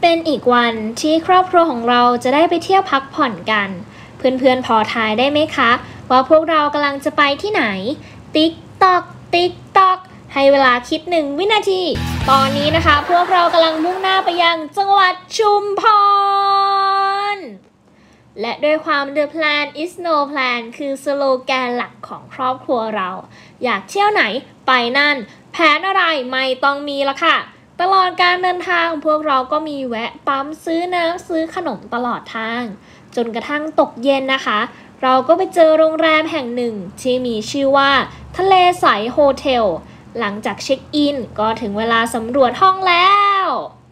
เป็นอีกวันที่ครอบครัวของเราจะได้ไปเที่ยวพักผ่อนกันเพื่อนๆพอทายได้ไหมคะว่าพวกเรากำลังจะไปที่ไหนติ๊กตอกติ๊กตอกให้เวลาคิด1 วินาทีตอนนี้นะคะพวกเรากำลังมุ่งหน้าไปยังจังหวัดชุมพรและด้วยความ The Plan is no plan คือสโลแกนหลักของครอบครัวเราอยากเที่ยวไหนไปนั่นแผนอะไรไม่ต้องมีละค่ะตลอดการเดินทางพวกเราก็มีแวะปั๊มซื้อน้ำซื้อขนมตลอดทางจนกระทั่งตกเย็นนะคะเราก็ไปเจอโรงแรมแห่งหนึ่งที่มีชื่อว่าทะเลใสโฮเทลหลังจากเช็คอินก็ถึงเวลาสำรวจห้องแล้ว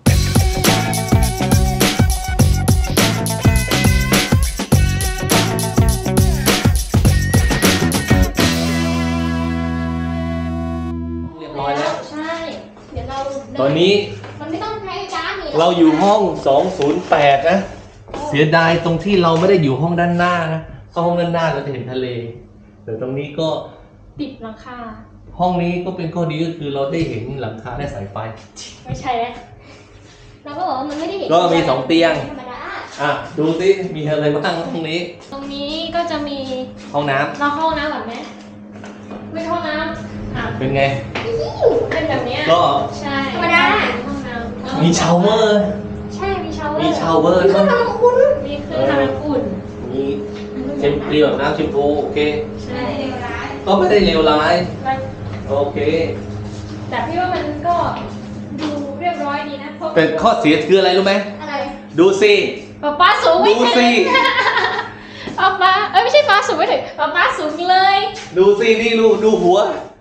ตอนนี้มันไม่ต้องใช้จ้าเราอยู่ห้อง208นะเสียดายตรงที่เราไม่ได้อยู่ห้องด้านหน้านะถ้าห้องด้านหน้าเราจะเห็นทะเลแต่ตรงนี้ก็ติดหลังคาห้องนี้ก็เป็นข้อดีก็คือเราได้เห็นหลังคาและสายไฟไม่ใช่แล้วเราก็บอกว่ามันไม่ได้เห็นก็มี2เตียงดูสิมีอะไรบ้างห้องนี้ตรงนี้ก็จะมีห้องน้ำเราห้องน้ำก่อนไหมไม่ห้องน้ำเป็นไงเป็นแบบนี้ก็ใช่ธรรมดาห้องน้ำมีชาวเวอร์ใช่มีชาวเวอร์มีชาวเวอร์มีเครื่องทำน้ำอุ่นมีเครื่องทำน้ำอุ่นมีเชมพูแบบน้ำเชมพูโอเคใช่ก็ไม่ได้เลวร้ายโอเคแต่พี่ว่ามันก็ดูเรียบร้อยดีนะเป็นข้อเสียคืออะไรรู้ไหมอะไรดูสิป้าสูงไม่ถึงป้าไม่ใช่ป้าสูงไม่ถึงป้าสูงเลยดูสินี่ดูหัว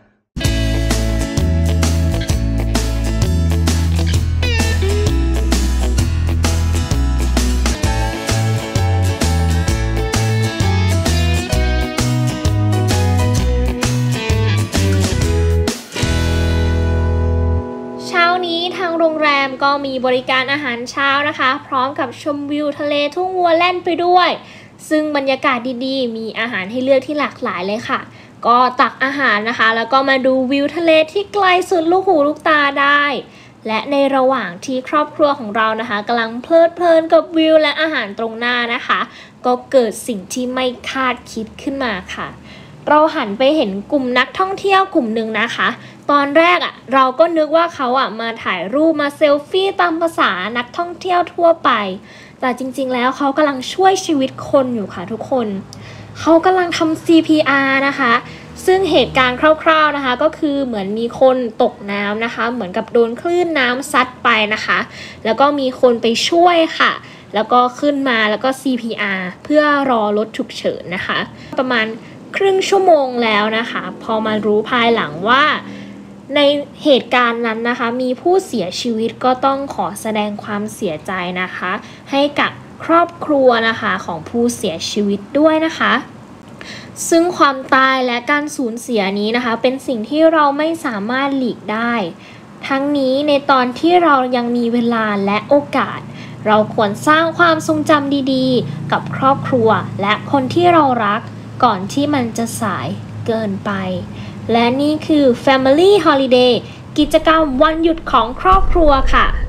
โรงแรมก็มีบริการอาหารเช้านะคะพร้อมกับชมวิวทะเลทุ่งวัวแล่นไปด้วยซึ่งบรรยากาศดีๆมีอาหารให้เลือกที่หลากหลายเลยค่ะก็ตักอาหารนะคะแล้วก็มาดูวิวทะเลที่ไกลสุดลูกหูลูกตาได้และในระหว่างที่ครอบครัวของเรานะคะกำลังเพลิดเพลินกับวิวและอาหารตรงหน้านะคะก็เกิดสิ่งที่ไม่คาดคิดขึ้นมาค่ะเราหันไปเห็นกลุ่มนักท่องเที่ยวกลุ่มหนึ่งนะคะตอนแรกเราก็นึกว่าเขามาถ่ายรูปมาเซลฟี่ตามภาษานักท่องเที่ยวทั่วไปแต่จริงๆแล้วเขากำลังช่วยชีวิตคนอยู่ค่ะทุกคนเขากำลังทำ CPR นะคะซึ่งเหตุการณ์คร่าวๆนะคะก็คือเหมือนมีคนตกน้ำนะคะเหมือนกับโดนคลื่นน้ำซัดไปนะคะแล้วก็มีคนไปช่วยค่ะแล้วก็ขึ้นมาแล้วก็ CPR เพื่อรอรถฉุกเฉินนะคะประมาณครึ่งชั่วโมงแล้วนะคะพอมารู้ภายหลังว่าในเหตุการณ์นั้นนะคะมีผู้เสียชีวิตก็ต้องขอแสดงความเสียใจนะคะให้กับครอบครัวนะคะของผู้เสียชีวิตด้วยนะคะซึ่งความตายและการสูญเสียนี้นะคะเป็นสิ่งที่เราไม่สามารถหลีกได้ทั้งนี้ในตอนที่เรายังมีเวลาและโอกาสเราควรสร้างความทรงจำดีๆกับครอบครัวและคนที่เรารักก่อนที่มันจะสายเกินไปและนี่คือ Family Holiday กิจกรรมวันหยุดของครอบครัวค่ะ